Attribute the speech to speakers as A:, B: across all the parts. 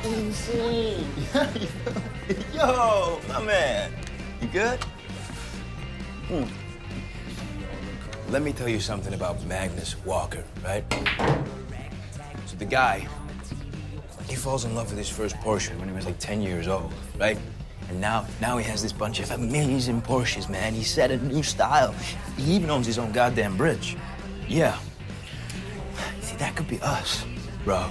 A: Insane. Yo, my man. You good? Let me tell you something about Magnus Walker, right? So the guy, he falls in love with his first Porsche when he was like 10 years old, right? And now he has this bunch of amazing Porsches, man. He set a new style. He even owns his own goddamn bridge. Yeah. See, that could be us, bro.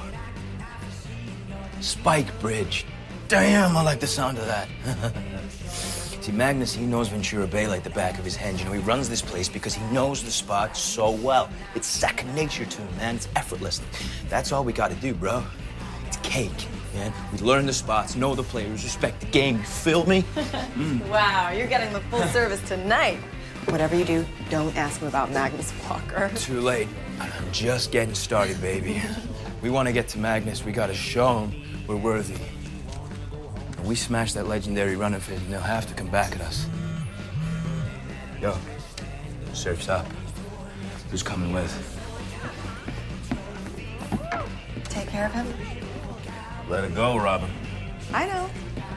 A: Spike Bridge. Damn, I like the sound of that. See, Magnus, he knows Ventura Bay like the back of his hand. You know, he runs this place because he knows the spot so well. It's second nature to him, man. It's effortless. That's all we gotta do, bro. It's cake, man. We learn the spots, know the players, respect the game. You feel me?
B: Wow, you're getting the full service tonight. Whatever you do, don't ask him about Magnus Walker.
A: Too late. I'm just getting started, baby. We want to get to Magnus. We gotta show him we're worthy. We smash that legendary run of his, and they'll have to come back at us. Yo, surf's up. Who's coming with?
B: Take care of him.
C: Let it go, Robin.
B: I know.